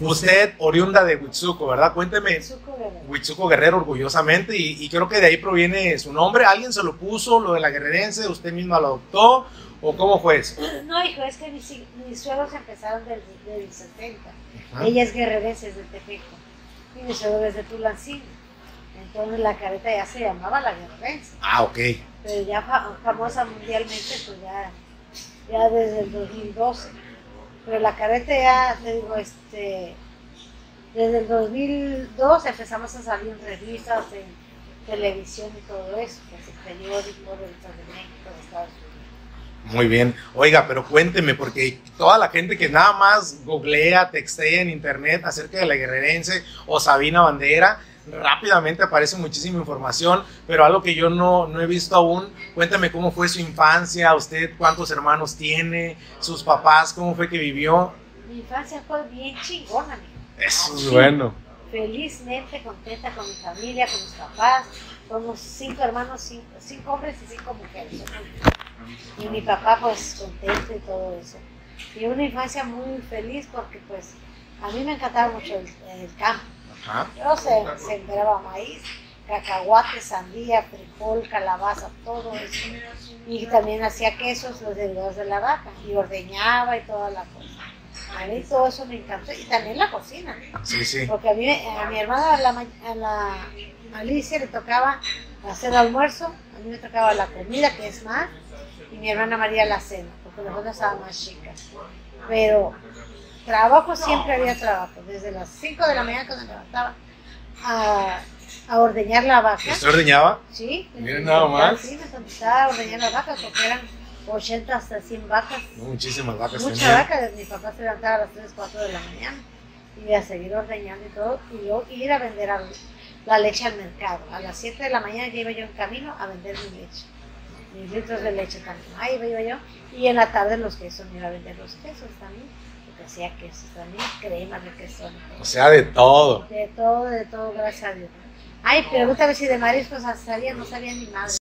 Usted, oriunda de Huitzuco, ¿verdad? Cuénteme. Huitzuco Guerrero, orgullosamente, y creo que de ahí proviene su nombre. ¿Alguien se lo puso, lo de la guerrerense? ¿Usted misma lo adoptó? ¿O cómo fue eso? No, hijo, es que mis suegros empezaron del 70. Ajá. Ella es guerrerense, es de Tepeco. Y mi suegro es de Tulancingo. Entonces la careta ya se llamaba la guerrerense. Ah, ok. Pero ya famosa mundialmente, pues ya desde el 2012. Pero la careta ya, te digo, desde el 2002 empezamos a salir en revistas, en televisión y todo eso, pues en periódicos, revistas de México, de Estados Unidos. Muy bien. Oiga, pero cuénteme, porque toda la gente que nada más googlea, textea en internet acerca de la guerrerense o Sabina Bandera, rápidamente aparece muchísima información, pero algo que yo no he visto aún. Cuéntame cómo fue su infancia, usted cuántos hermanos tiene, sus papás, cómo fue que vivió. Mi infancia fue bien chingona, amigo. Eso es bueno. Felizmente contenta con mi familia, con mis papás. Somos 5 hermanos, 5 hombres y 5 mujeres. Y mi papá pues contento y todo eso. Y una infancia muy feliz porque pues a mí me encantaba mucho el campo. Ajá. Yo sembraba maíz, cacahuate, sandía, frijol, calabaza, todo eso. Y también hacía quesos, los derivados de la vaca, y ordeñaba y toda la cosa. A mí todo eso me encantó. Y también la cocina. Sí, sí. Porque a mi hermana, a la Alicia, le tocaba hacer almuerzo, a mí me tocaba la comida, que es más, y mi hermana María la cena, porque nosotros estábamos más chicas. Pero trabajo, siempre había trabajo, desde las 5 de la mañana cuando me levantaba a ordeñar la vaca. ¿Usted ordeñaba? Sí. Miren nada más. Sí, me contestaba a ordeñar las vacas porque eran 80 hasta 100 vacas. Muchísimas vacas. Muchas vacas. Mi papá se levantaba a las 3, 4 de la mañana y iba a seguir ordeñando y todo, y yo ir a vender la leche al mercado. A las 7 de la mañana ya iba yo en camino a vender mi leche. Mis litros de leche también. Ahí iba yo. Y en la tarde los quesos, me iba a vender los quesos también. Porque hacía quesos también, cremas de queso. O sea, de todo. De todo, gracias a Dios. Ay, pregúntame si de mariscos sabía, no sabía ni nada.